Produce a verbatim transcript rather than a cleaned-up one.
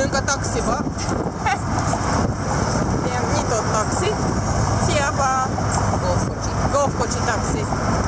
Beültünk a taxiba. Ilyen nyitott taxi. Szia, apa! Golfkocsi. Golfkocsi taxi.